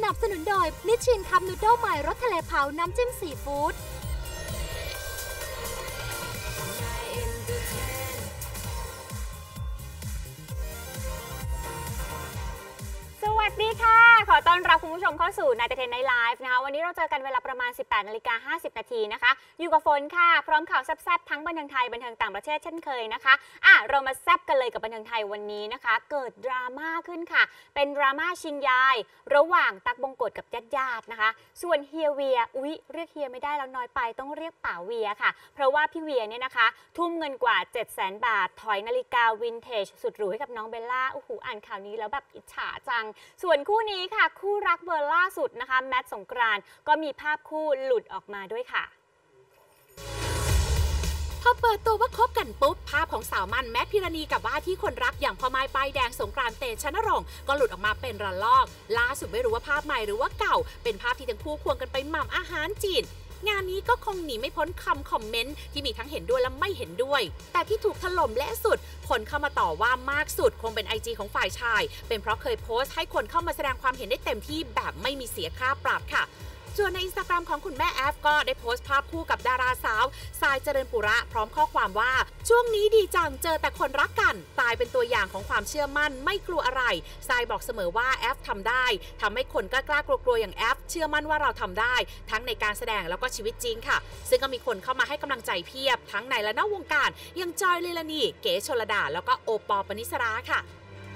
นับสนุนโดยนิชชินคัพนูโดลใหม่รสทะเลเผาน้ำจิ้มซีฟู้ดสวัสดีค่ะขอต้อนรับคุณผู้ชมเข้าสู่นายเทนไนท์ไลฟ์นะคะวันนี้เราเจอกันเวลาประมาณ 18:50 นาทีนะคะอยู่กับฝนค่ะพร้อมข่าวแซ่บๆทั้งบันเทิงไทยบันเทิงต่างประเทศเช่นเคยนะคะเรามาแซ่บกันเลยกับบันเทิงไทยวันนี้นะคะเกิดดราม่าขึ้นค่ะเป็นดราม่าชิงยายระหว่างตั๊กบงกฎกับญาติๆนะคะส่วนเฮียเวียเรียกเฮียไม่ได้แล้วน้อยไปต้องเรียกป๋าเวียค่ะเพราะว่าพี่เวียเนี่ยนะคะทุ่มเงินกว่า 700,000 บาทถอยนาฬิกาวินเทจสุดหรูให้กับน้องเบลล่าโอ้โหอ่านข่าวนี้แล้วแบบอิจฉาจังส่วนคู่นี้ค่ะคู่รักเบอร์ล่าสุดนะคะแมทสงกรานต์ก็มีภาพคู่หลุดออกมาด้วยค่ะพอเปิดตัวว่าคบกันปุ๊บภาพของสาวมันแมทพิรณีกับว่าที่คนรักอย่างพ่อไม้ป้ายแดงสงกรานต์เตชะนรงค์ก็หลุดออกมาเป็นระลอกล่าสุดไม่รู้ว่าภาพใหม่หรือว่าเก่าเป็นภาพที่ทั้งคู่ควงกันไปหม่ำอาหารจีนงานนี้ก็คงหนีไม่พ้นคำคอมเมนต์ที่มีทั้งเห็นด้วยและไม่เห็นด้วยแต่ที่ถูกถล่มและสุดคนเข้ามาต่อว่ามากสุดคงเป็น IG ของฝ่ายชายเป็นเพราะเคยโพสต์ให้คนเข้ามาแสดงความเห็นได้เต็มที่แบบไม่มีเสียค่าปรับค่ะส่วนใน Instagram ของคุณแม่แอฟก็ได้โพสต์ภาพคู่กับดาราสาวทรายเจริญปุระพร้อมข้อความว่าช่วงนี้ดีจังเจอแต่คนรักกันตายเป็นตัวอย่างของความเชื่อมั่นไม่กลัวอะไรทรายบอกเสมอว่าแอฟทำได้ทำให้คนกล้ากลัวๆอย่างแอฟเชื่อมั่นว่าเราทำได้ทั้งในการแสดงแล้วก็ชีวิตจริงค่ะซึ่งก็มีคนเข้ามาให้กำลังใจเพียบทั้งในและนอกวงการอย่างจอยเลลานีเก๋ชลดาแล้วก็โอปอล์ ปณิสราค่ะ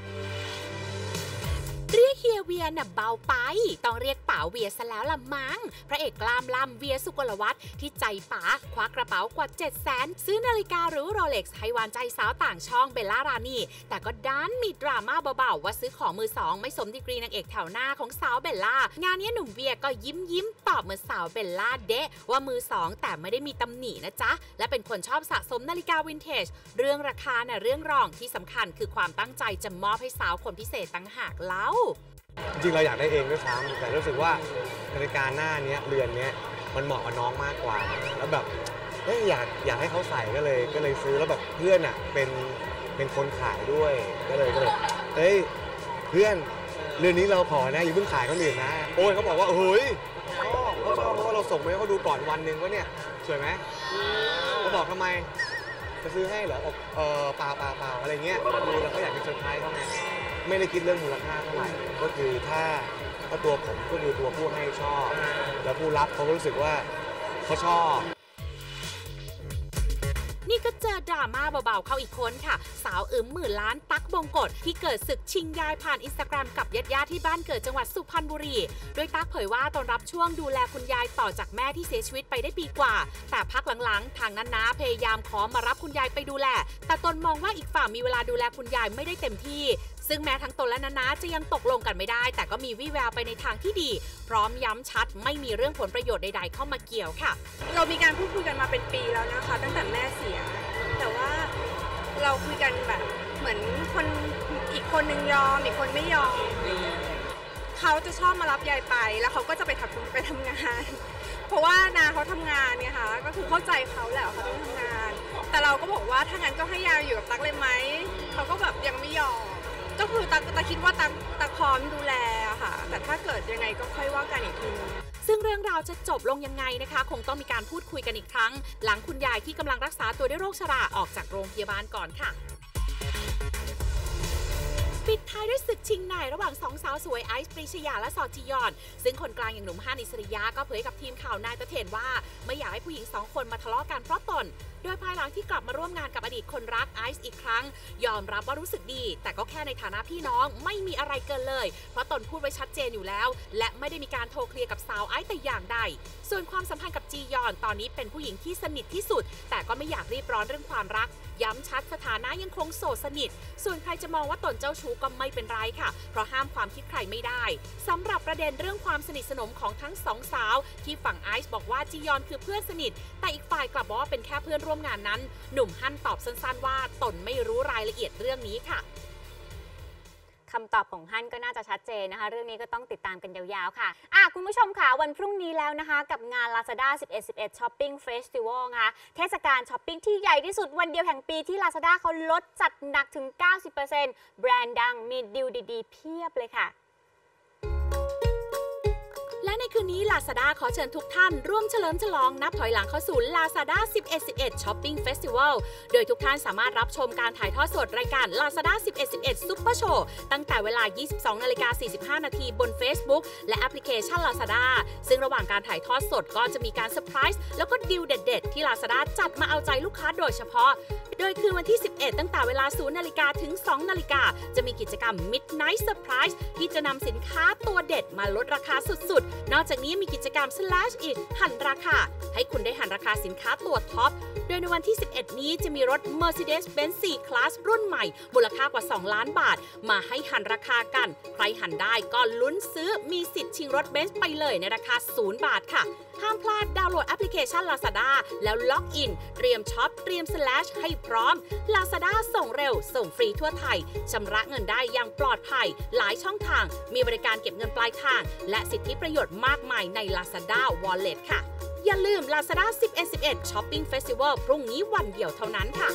เรียกเฮียเวียน่ะเบาไปต้องเรียกป๋าเวียซะแล้วล่ะมั้งพระเอกกล้ามล่ำเวียสุกลวัฒน์ที่ใจป๋าคว้ากระเป๋ากว่า 700,000 ซื้อนาฬิกาหรูโรเล็กซ์ให้หวานใจสาวต่างช่องเบลล่ารานีแต่ก็ดันมีดราม่าเบาๆว่าซื้อของมือสองไม่สมดีกรีนางเอกแถวหน้าของสาวเบลล่างานนี้หนุ่มเวียก็ยิ้มตอบเหมือนสาวเบลล่าเดะว่ามือสองแต่ไม่ได้มีตำหนินะจ๊ะและเป็นคนชอบสะสมนาฬิกาวินเทจเรื่องราคาน่ะเรื่องรองที่สำคัญคือความตั้งใจจะมอบให้สาวคนพิเศษต่างหากเล่าจริงๆเราอยากได้เองด้วยซ้ำแต่รู้สึกว่านาฬิกาหน้านี้เรือนนี้มันเหมาะกับน้องมากกว่าแล้วแบบอยากให้เขาใส่ก็เลยซื้อแล้วแบบเพื่อนอ่ะเป็นคนขายด้วยก็เลยเฮ้ยเพื่อนเรือนนี้เราขอนะอย่าเพิ่งขายคนอื่นนะโอ้ยเขาบอกว่าเฮ้ยเขาชอบเพราะว่าเราส่งไปให้เขาดูก่อนวันหนึ่งว่าเนี่ยสวยไหมเขาบอกทำไมจะซื้อให้เหรอเปล่าอะไรเงี้ยดูแล้วก็อยากจะเซอร์ไพรส์เขาไงไม่ได้คิดเรื่องมูลค่าเท่าไหร่ก็คือถ้าตัวผมก็คือตัวผู้ให้ชอบแล้วผู้รับเขาก็รู้สึกว่าเขาชอบนี่ก็เจอดราม่าเบาๆเข้าอีกคนค่ะสาวหมื่นล้านตั๊กบงกฎที่เกิดศึกชิงยายผ่านอินสตาแกรมกับญาติที่บ้านเกิดจังหวัดสุพรรณบุรีโดยตั๊กเผยว่าตอนรับช่วงดูแลคุณยายต่อจากแม่ที่เสียชีวิตไปได้ปีกว่าแต่พักหลังๆทางนั้นนะพยายามขอมารับคุณยายไปดูแลแต่ตนมองว่าอีกฝ่ายมีเวลาดูแลคุณยายไม่ได้เต็มที่ซึ่งแม้ทั้งตนและนานาจะยังตกลงกันไม่ได้แต่ก็มีวี่แววไปในทางที่ดีพร้อมย้ำชัดไม่มีเรื่องผลประโยชน์ใดๆเข้ามาเกี่ยวค่ะเรามีการพูดคุยกันมาเป็นปีแล้วนะคะตั้งแต่แม่เสียแต่ว่าเราคุยกันแบบเหมือนคนอีกคนนึงยอมอีกคนไม่ยอมเขาจะชอบมารับยายไปแล้วเขาก็จะไปทำงานเพราะว่านาเขาทำงานเนี่ยค่ะก็คือเข้าใจเขาแหละเขาต้องทำงานแต่เราก็บอกว่าถ้างั้นก็ให้ยายอยู่กับตั๊กเลยไหมเขาก็แบบยังไม่ยอมก็คือตั๊กคิดว่าตั๊กพร้อมดูแลค่ะแต่ถ้าเกิดยังไงก็ค่อยว่ากันอีกทีซึ่งเรื่องราวจะจบลงยังไงนะคะคงต้องมีการพูดคุยกันอีกครั้งหลังคุณยายที่กำลังรักษาตัวด้วยโรคชราออกจากโรงพยาบาลก่อนค่ะปิดท้ายด้วยศึกชิงนายระหว่างสองสาวสวยไอซ์ปรีชยาและสอดจียอนซึ่งคนกลางอย่างหนุ่มฮันอิสริยะก็เผยกับทีมข่าวนายตะเถนว่าไม่อยากให้ผู้หญิง2คนมาทะเลาะกันเพราะตนโดยภายหลังที่กลับมาร่วมงานกับอดีตคนรักไอซ์อีกครั้งยอมรับว่ารู้สึกดีแต่ก็แค่ในฐานะพี่น้องไม่มีอะไรเกินเลยเพราะตนพูดไว้ชัดเจนอยู่แล้วและไม่ได้มีการโทรเคลียร์กับสาวไอซ์แต่อย่างใดส่วนความสัมพันธ์กับจียอนตอนนี้เป็นผู้หญิงที่สนิทที่สุดแต่ก็ไม่อยากรีบร้อนเรื่องความรักย้ำชัดสถานะยังคงโสดสนิทส่วนใครจะมองว่าตนเจ้าชู้ก็ไม่เป็นไรค่ะเพราะห้ามความคิดใครไม่ได้สำหรับประเด็นเรื่องความสนิทสนมของทั้งสองสาวที่ฝั่งไอซ์บอกว่าจียอนคือเพื่อนสนิทแต่อีกฝ่ายกลับบอกว่าเป็นแค่เพื่อนร่วมงานนั้นหนุ่มฮั่นตอบสั้นๆว่าตนไม่รู้รายละเอียดเรื่องนี้ค่ะคำตอบของฮั่นก็น่าจะชัดเจนนะคะเรื่องนี้ก็ต้องติดตามกันยาวๆค่ะคุณผู้ชมค่ะวันพรุ่งนี้แล้วนะคะกับงาน Lazada 11.11 Shopping Festival นะคะเทศกาลช้อปปิ้งที่ใหญ่ที่สุดวันเดียวแห่งปีที่ Lazada เขาลดจัดหนักถึง 90% แบรนด์ดังมีดีลดีๆเพียบเลยค่ะในคืนนี้ Lazada ขอเชิญทุกท่านร่วมเฉลิมฉลองนับถอยหลังเข้าสู่ Lazada 11.11 Shopping Festival โดยทุกท่านสามารถรับชมการถ่ายทอดสดรายการ Lazada 11.11 Super Show ตั้งแต่เวลา 22:45 น.บน Facebook และแอปพลิเคชัน Lazada ซึ่งระหว่างการถ่ายทอดสดก็จะมีการเซอร์ไพรส์แล้วก็ดีลเด็ดๆที่ Lazada จัดมาเอาใจลูกค้าโดยเฉพาะโดยคืนวันที่ 11 ตั้งแต่เวลา 0 นาฬิกาถึง 2 นาฬิกาจะมีกิจกรรม Midnight Surprise ที่จะนำสินค้าตัวเด็ดมาลดราคาสุดๆ นอกจากนี้มีกิจกรรม Slash It หั่นราคาให้คุณได้หั่นราคาสินค้าตัวท็อปโดยในวันที่ 11 นี้จะมีรถ Mercedes-Benz C-Class รุ่นใหม่มูลค่ากว่า 2 ล้านบาทมาให้หั่นราคากันใครหั่นได้ก็ลุ้นซื้อมีสิทธิ์ชิงรถเบนซ์ไปเลยในราคา 0 บาทค่ะห้ามพลาดดาวน์โหลดแอปพลิเคชัน Lazada แล้วล็อกอินเตรียมช็อปเตรียม Slash ให้พร้อม Lazada ส่งเร็วส่งฟรีทั่วไทยชำระเงินได้อย่างปลอดภัยหลายช่องทางมีบริการเก็บเงินปลายทางและสิทธิประโยชน์มากมายใน Lazada Wallet ค่ะอย่าลืม Lazada 11.11 Shopping Festival พรุ่งนี้วันเดียวเท่านั้นค่ะ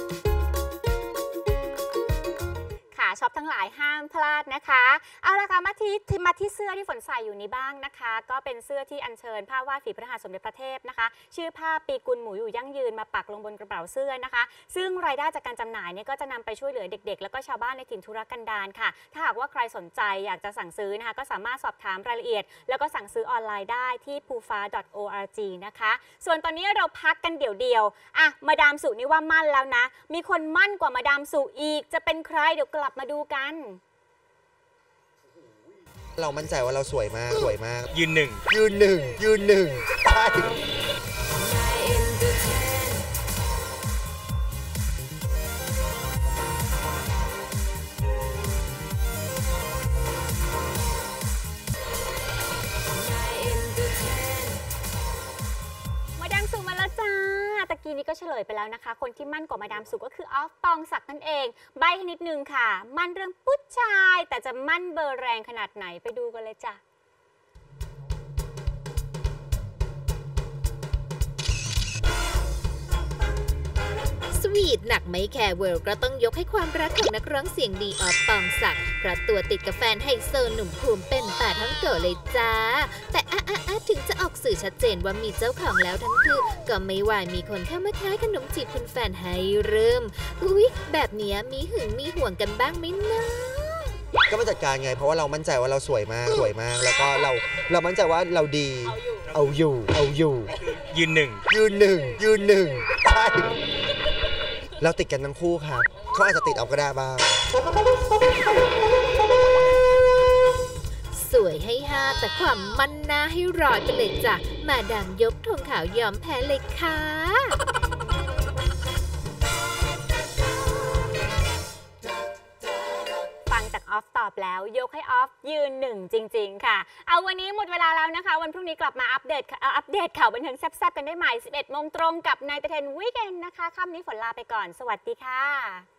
ช็อปทั้งหลายห้ามพลาดนะคะเอาละค่ะมาที่เสื้อที่ฝนใส่อยู่นี้บ้างนะคะก็เป็นเสื้อที่อัญเชิญภาพวาดฝีพระหัตถ์สมเด็จพระเทพนะคะชื่อภาพปีกุลหมูอยู่ยั่งยืนมาปักลงบนกระเป๋าเสื้อนะคะซึ่งรายได้จากการจำหน่ายเนี่ยก็จะนำไปช่วยเหลือเด็กๆแล้วก็ชาวบ้านในถิ่นทุรกันดารค่ะถ้าหากว่าใครสนใจอยากจะสั่งซื้อนะคะก็สามารถสอบถามรายละเอียดแล้วก็สั่งซื้อออนไลน์ได้ที่ pufa.org นะคะส่วนตอนนี้เราพักกันเดี่ยวอ่ะมาดามสุนี่ว่ามั่นแล้วนะมีคนมั่นกว่ามาดามสุอีกจะเป็นใครเดี๋ยวกลับมาดูกันเรามั่นใจว่าเราสวยมากยืนหนึ่งใช่ตะกี้นี้ก็เฉลยไปแล้วนะคะคนที่มั่นกว่ามาดามสุก็คือออฟปองศักดิ์นั่นเองใบให้นิดนึงค่ะมั่นเรื่องผู้ชายแต่จะมั่นเบอร์แรงขนาดไหนไปดูกันเลยจ้ะสวีทหนักไม่แคร์เวิลด์ก็ต้องยกให้ความรักของนักร้องเสียงดีออฟปองศักดิ์เพราะตัวติดกับแฟนไฮโซหนุ่มภูมิเป็นป่าทั้งเก่าเลยจ้าแต่ถึงจะออกสื่อชัดเจนว่ามีเจ้าของแล้วทั้งคู่ก็ไม่วายมีคนเข้ามาท้ายขนมจีบคุณแฟนให้เริ่มแบบนี้มีหึงมีห่วงกันบ้างไหมนะก็มาจัดการไงเพราะว่าเรามั่นใจว่าเราสวยมากแล้วก็เรามั่นใจว่าเราดีเอาอยู่ยืนหนึ่งใช่เราติดกันทั้งคู่ครับเขาอาจจะติดเอาก็ได้บ้างสวยให้5แต่ความมั่นหน้าให้100ไปเลยจ้ะมาดามยกธงขาวยอมแพ้เลยค่ะฟังจากออฟตอบแล้วยกให้ออฟยืนหนึ่งจริงๆค่ะเอาวันนี้หมดเวลาแล้วนะคะวันพรุ่งนี้กลับมาอัปเดตข่าวบันเทิงแซ่บๆกันได้ใหม่ 11 โมงตรงกับนายตะเทนวีคเอนด์นะคะค่ำนี้ฝนลาไปก่อนสวัสดีค่ะ